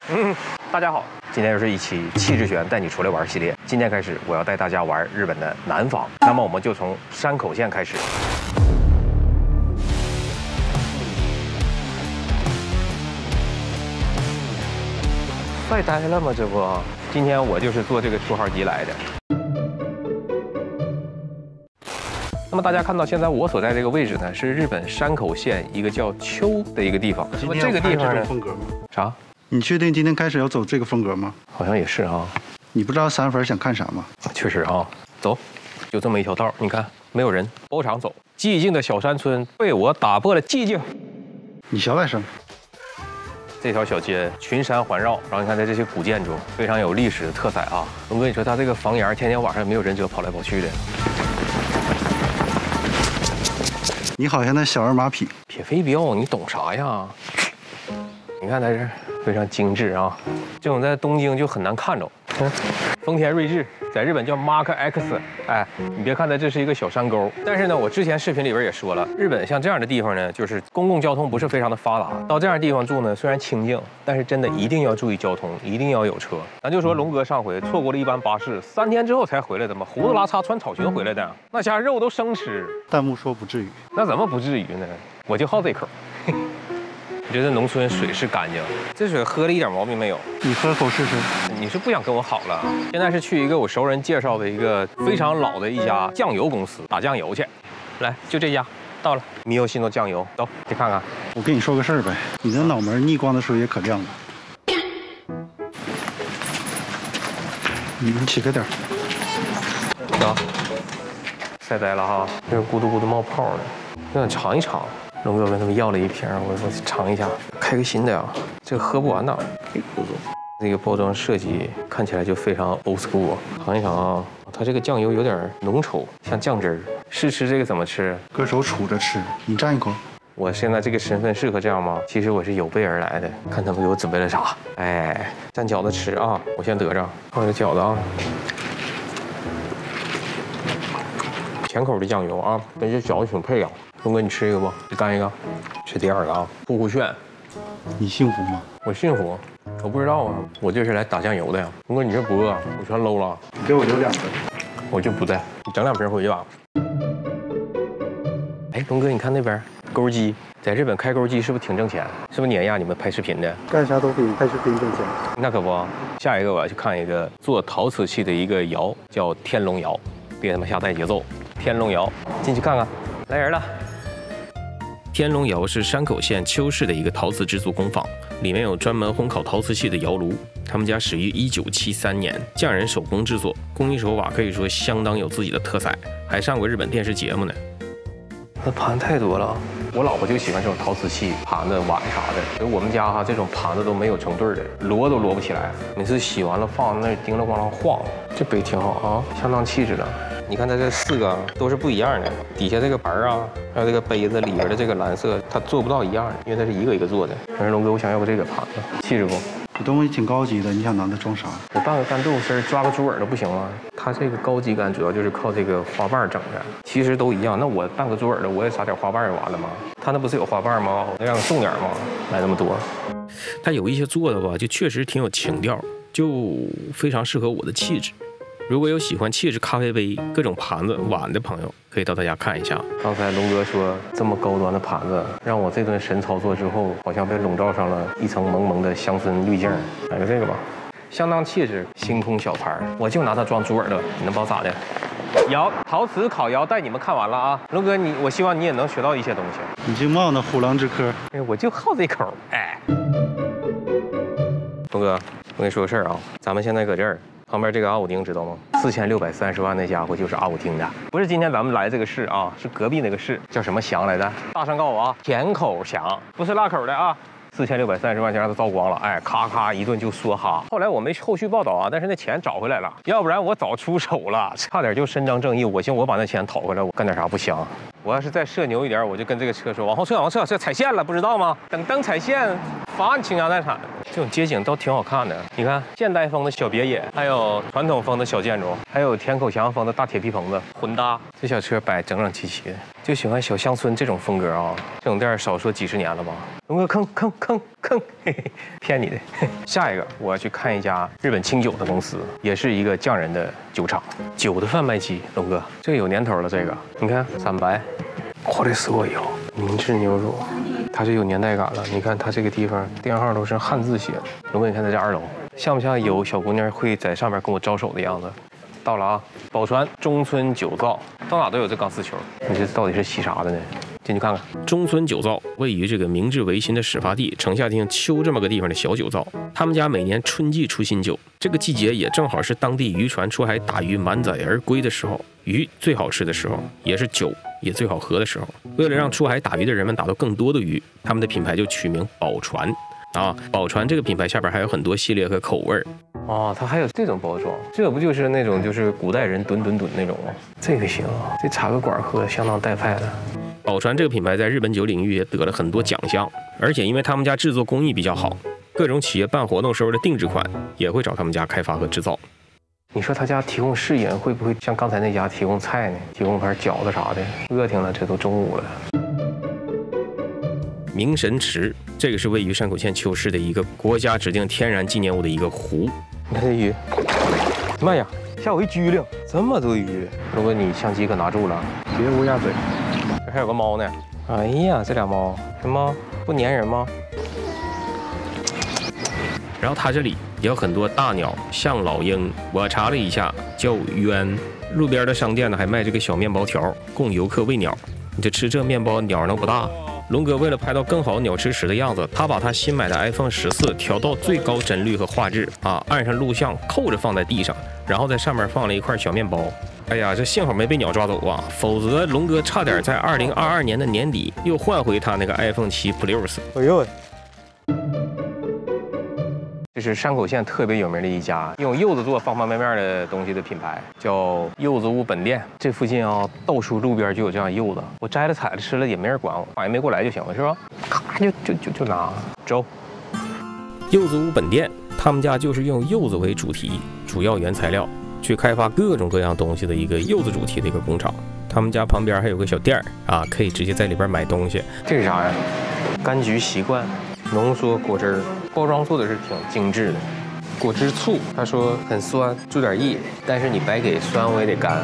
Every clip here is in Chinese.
大家好，今天又是一期气质轩带你出来玩系列。今天开始，我要带大家玩日本的南方。那么我们就从山口县开始。晒呆了吗？这不，今天我就是坐这个出号机来的。那么大家看到现在我所在这个位置呢，是日本山口县一个叫丘的一个地方。那么这个地方呢， 风格吗？ 啥？ 你确定今天开始要走这个风格吗？ 好像也是啊。 你不知道散粉想看啥吗？ 确实啊，走，就这么一条道，你看没有人，包场走。寂静的小山村被我打破了寂静。 你小点声。 这条小街群山环绕，然后你看在这些古建筑非常有历史的特色啊。龙哥，你说他这个房檐天天晚上没有忍者跑来跑去的。 你好像那小儿马匹。 撇飞镖，你懂啥呀？你看在这非常精致啊，这种在东京就很难看着。丰田锐志在日本叫 Mark X， 哎，你别看它这是一个小山沟，但是呢，我之前视频里边也说了，日本像这样的地方呢，就是公共交通不是非常的发达，到这样的地方住呢，虽然清静，但是真的一定要注意交通，一定要有车。咱就说龙哥上回错过了一班巴士，3天之后才回来的嘛，胡子拉碴穿草裙回来的，那家肉都生吃。 弹幕说不至于， 那怎么不至于呢？我就好这口。我觉得农村水是干净，这水喝了一点毛病没有。 你喝口试试。 你是不想跟我好了？现在是去一个我熟人介绍的一个非常老的一家酱油公司打酱油去。来，就这家，到了。米有西诺酱油，走，去看看。 我跟你说个事儿呗，你那脑门逆光的时候也可亮了。你起个点。 走。晒呆了哈，这是咕嘟咕嘟冒泡的，我想尝一尝。龙哥问他们要了一瓶，我尝一下，开个新的呀，这个喝不完呐。这个包装设计看起来就非常 old school， 尝一尝啊，它这个酱油有点浓稠，像酱汁儿。试吃这个怎么吃？ 搁手杵着吃，你蘸一口。 我现在这个身份适合这样吗？其实我是有备而来的，看他们给我准备了啥。哎，蘸饺子吃啊，我先得着，放这个饺子啊。甜口的酱油啊，跟这饺子挺配啊。龙哥，你吃一个不？你干一个，吃第二个啊。呼呼炫， 你幸福吗？ 我幸福，我不知道啊，我这是来打酱油的呀。龙哥，你这不饿？我全搂了。 你给我留2个， 我就不带，你整2瓶回去吧。哎，龙哥，你看那边钩机，在日本开钩机是不是挺挣钱？是不是碾压你们拍视频的？ 干啥都比拍视频挣钱。 那可不，下一个我要去看一个做陶瓷器的一个窑，叫天龙窑，别他妈瞎带节奏。天龙窑，进去看看，来人了。天龙窑是山口县丘市的一个陶瓷制作工坊，里面有专门烘烤陶瓷器的窑炉。他们家始于1973年，匠人手工制作，工艺手法可以说相当有自己的特色，还上过日本电视节目呢。那盘太多了，我老婆就喜欢这种陶瓷器、盘子、碗啥的。所以我们家哈这种盘子都没有成对的，摞都摞不起来。每次洗完了放那叮了咣啷晃。这杯挺好啊，相当气质的。你看它这4个都是不一样的，底下这个盘啊，还有这个杯子里边的这个蓝色，它做不到一样的，因为它是一个一个做的。可是龙哥，我想要个这个盘子，气质不？ 这东西挺高级的，你想拿它装啥？ 我拌个干豆丝，抓个猪耳朵不行吗？它这个高级感主要就是靠这个花瓣整的，其实都一样。那我拌个猪耳朵，我也撒点花瓣就完了吗？它那不是有花瓣吗？我让你送点吗？买那么多。它有一些做的吧，就确实挺有情调，就非常适合我的气质。如果有喜欢气质咖啡杯、各种盘子、碗的朋友，可以到他家看一下。刚才龙哥说这么高端的盘子，让我这顿神操作之后，好像被笼罩上了一层蒙蒙的香氛滤镜。买个这个吧，相当气质。星空小盘，我就拿它装猪耳朵，你能把我咋的？窑陶瓷烤窑带你们看完了啊，龙哥我希望你也能学到一些东西。 你就冒那虎狼之科。 哎，我就好这口。哎，龙哥，我跟你说个事儿啊，咱们现在搁这儿。旁边这个阿武町知道吗？4630万那家伙就是阿武町的，不是今天咱们来这个市啊，是隔壁那个市，叫什么祥来着？大山告我啊，甜口祥，不是辣口的啊。4630万就让他糟光了，哎，咔咔一顿就梭哈。后来我没后续报道啊，但是那钱找回来了，要不然我早出手了，差点就伸张正义。我寻思我把那钱讨回来，我干点啥不香？我要是再社牛一点，我就跟这个车说往后撤，往后撤，这踩线了，不知道吗？等灯踩线，罚你倾家荡产。 这种街景都挺好看的。你看现代风的小别野，还有传统风的小建筑，还有田口祥风的大铁皮棚子混搭。这小车摆整整齐齐的，就喜欢小乡村这种风格啊。这种店少说几十年了吧？龙哥坑，嘿嘿，骗你的。下一个我要去看一家日本清酒的公司，也是一个匠人的酒厂，酒的贩卖机。龙哥，这个有年头了，这个你看3白。これすごいよ，明治牛乳，它就有年代感了。你看它这个地方电号都是汉字写的。龙哥，你看它这2楼，像不像有小姑娘会在上面跟我招手的样子？到了啊，宝船中村酒造，到哪都有这钢丝球。你这到底是洗啥的呢？进去看看。中村酒造位于这个明治维新的始发地城下町秋这么个地方的小酒造，他们家每年春季出新酒，这个季节也正好是当地渔船出海打鱼满载而归的时候，鱼最好吃的时候，也是酒也最好喝的时候。为了让出海打鱼的人们打到更多的鱼，他们的品牌就取名宝船。宝船这个品牌下边还有很多系列和口味。哦，它还有这种包装，这不就是那种就是古代人吨那种吗？这个行啊，这插个管喝相当带派的。宝船这个品牌在日本酒领域也得了很多奖项，而且因为他们家制作工艺比较好，各种企业办活动时候的定制款也会找他们家开发和制造。你说他家提供试饮会不会像刚才那家提供菜呢？提供盘饺子啥的？饿挺了，这都中午了。明神池，这个是位于山口县秋市的一个国家指定天然纪念物的一个湖。你看这鱼，妈呀，吓我一激灵，这么多鱼！龙哥，你相机可拿住了， 别乌鸦嘴。 这还有个猫呢。哎呀，这俩猫，这猫不粘人吗？然后它这里也有很多大鸟，像老鹰，我查了一下叫鸢。路边的商店呢还卖这个小面包条，供游客喂鸟。你这吃这面包，鸟能不大？龙哥为了拍到更好鸟吃屎的样子，他把他新买的 iPhone 14调到最高帧率和画质按上录像，扣着放在地上，然后在上面放了一块小面包。哎呀，这幸好没被鸟抓走啊，否则龙哥差点在2022年的年底又换回他那个 iPhone 7 Plus。哎呦！这是山口县特别有名的一家用柚子做方方面面的东西的品牌，叫柚子屋本店。这附近到处路边就有这样柚子，我摘了采了吃了也没人管我，反应没过来就行了，是吧？咔就拿走。柚子屋本店，他们家就是用柚子为主题，主要原材料去开发各种各样东西的一个柚子主题的一个工厂。他们家旁边还有个小店可以直接在里边买东西。这是啥呀？柑橘习惯浓缩果汁儿。包装做的是挺精致的，果汁醋，他说很酸，注点意，但是你白给酸我也得干。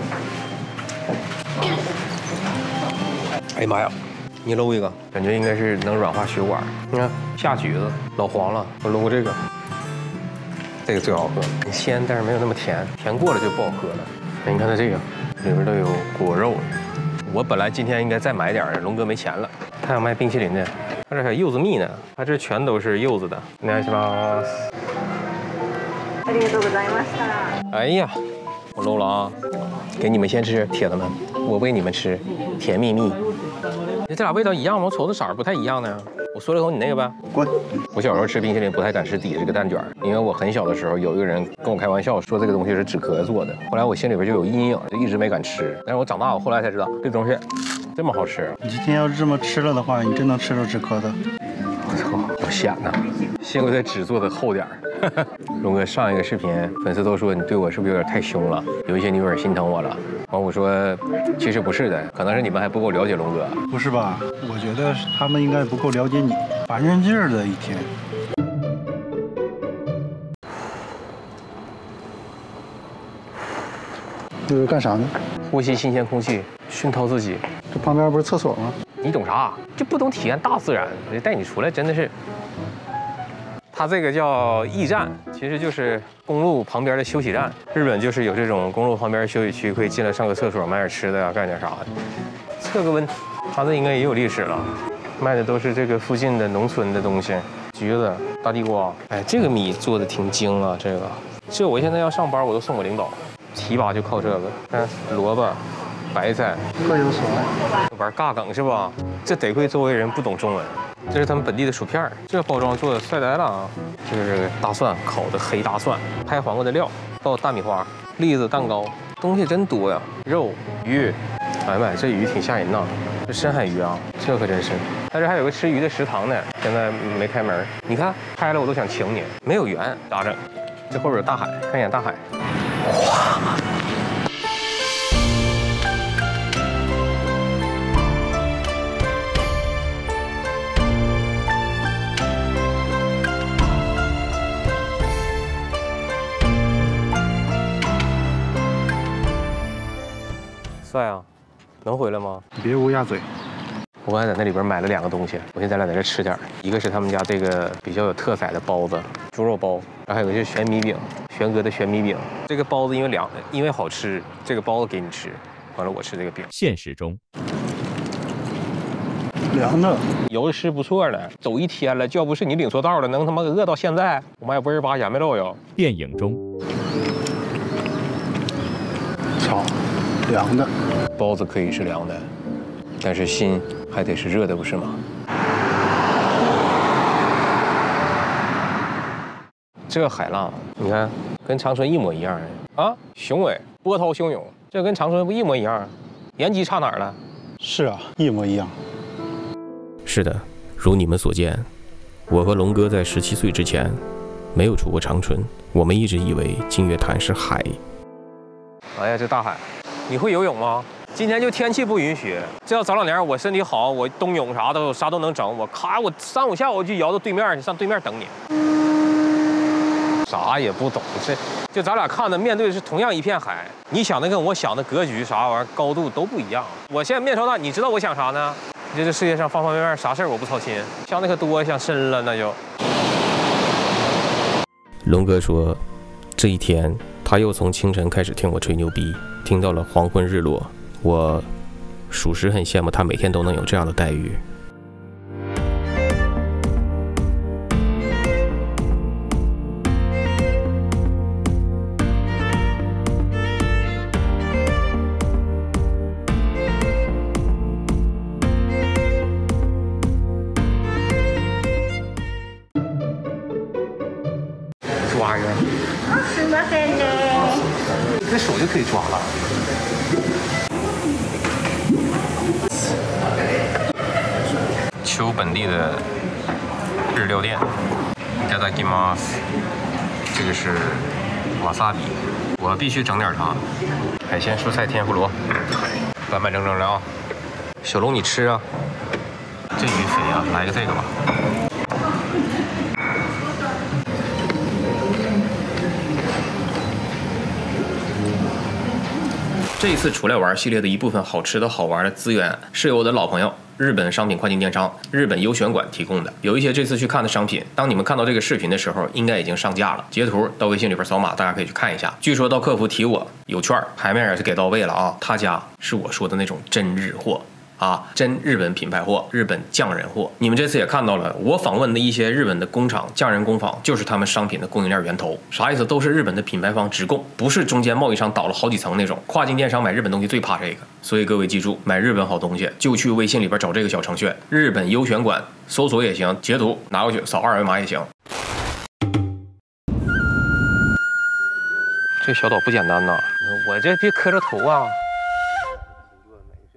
哎呀妈呀，你搂一个，感觉应该是能软化血管。你看下橘子老黄了，我搂这个，这个最好喝，鲜但是没有那么甜，甜过了就不好喝了。你看它这个里面都有果肉，我本来今天应该再买点的，龙哥没钱了，他想卖冰淇淋的。它这还有柚子蜜呢，它这全都是柚子的。お願いします。 ありがとうございました。 哎呀，我搂了啊！给你们先吃，铁子们，我喂你们吃，甜蜜蜜。这俩味道一样吗？我瞅着色儿不太一样呢。我说了一口你那个呗。 滚！ 我小时候吃冰淇淋不太敢吃底下这个蛋卷，因为我很小的时候有一个人跟我开玩笑说这个东西是止咳做的，后来我心里边就有阴影，就一直没敢吃。但是我长大我后来才知道这东西这么好吃。 你今天要是这么吃了的话，你真能吃着止咳的。 我操，好咸呐！幸亏这纸做的厚点儿。龙哥上一个视频，粉丝都说你对我是不是有点太凶了？有一些你有点心疼我了。完我说，其实不是的，可能是你们还不够了解龙哥。 不是吧？我觉得他们应该不够了解你，烦人劲儿的一天。这是干啥呢？ 呼吸新鲜空气，熏陶自己。 这旁边不是厕所吗？ 你懂啥？就不懂体验大自然。我就带你出来，真的是。它这个叫驿站，其实就是公路旁边的休息站。日本就是有这种公路旁边休息区，可以进来上个厕所，买点吃的呀，干点啥的。测个温，它这应该也有历史了，卖的都是这个附近的农村的东西，橘子、大地瓜。哎，这个米做的挺精啊，这我现在要上班，我都送我领导。提拔就靠这个，看萝卜、白菜， 各有所爱。 玩尬梗是吧？这得亏周围人不懂中文。这是他们本地的薯片，这包装做的帅呆了啊！这是大蒜烤的黑大蒜，拍黄瓜的料，倒大米花，栗子蛋糕，东西真多呀！肉、鱼，哎呀妈呀，这鱼挺吓人呐！这深海鱼啊，这可真深。 但是还有个吃鱼的食堂呢，现在没开门。你看开了我都想请你，没有缘咋整？这后边有大海，看一眼大海。哇！帅啊！能回来吗？ 别乌鸦嘴。 我刚才在那里边买了2个东西，我现在咱俩在这吃点。一个是他们家这个比较有特色的包子，猪肉包，然后还有个就是玄米饼，玄哥的玄米饼。这个包子因为好吃，这个包子给你吃，完了我吃这个饼。 现实中， 凉的， 有的吃不错了，走一天了，要不是你领错道了，能他妈饿到现在，我妈也不是把眼没漏哟。 电影中， 炒，凉的， 包子可以是凉的，但是心还得是热的，不是吗？这海浪，你看跟长春一模一样啊，雄伟波涛汹涌，这跟长春不一模一样？延吉差哪儿了？ 是啊，一模一样。 是的，如你们所见，我和龙哥在17岁之前没有出过长春，我们一直以为金月潭是海。 哎呀，这大海，你会游泳吗？今天就天气不允许，这要早2年我身体好，我冬泳啥都能整，我咔我3、5下午就摇到对面去，上对面等你。啥也不懂，就咱俩看的面对的是同样一片海，你想的跟我想的格局啥玩意儿高度都不一样。我现在面朝大，你知道我想啥呢？这世界上方方面面啥事儿我不操心，想的可多，想深了那就。 龙哥说，这一天他又从清晨开始听我吹牛逼，听到了黄昏日落。我属实很羡慕他每天都能有这样的待遇。 抓一个。 すみませんね。 这手就可以抓了。求本地的日料店，いただきます。这个是瓦萨比，我必须整点它。海鲜、蔬菜、天妇罗，板板正正的啊。小龙，你吃啊？这鱼肥啊，来个这个吧。这一次出来玩系列的一部分好吃的好玩的资源，是由我的老朋友日本商品跨境电商日本优选馆提供的。有一些这次去看的商品，当你们看到这个视频的时候，应该已经上架了。截图到微信里边扫码，大家可以去看一下。据说到客服提我有券，牌面也是给到位了啊。他家是我说的那种真日货。啊，真日本品牌货，日本匠人货。你们这次也看到了，我访问的一些日本的工厂、匠人工坊，就是他们商品的供应链源头。啥意思？都是日本的品牌方直供，不是中间贸易商倒了好几层那种。跨境电商买日本东西最怕这个，所以各位记住，买日本好东西就去微信里边找这个小程序“日本优选馆”，搜索也行，截图拿过去扫2维码也行。这小岛不简单呐，我这别磕着头啊。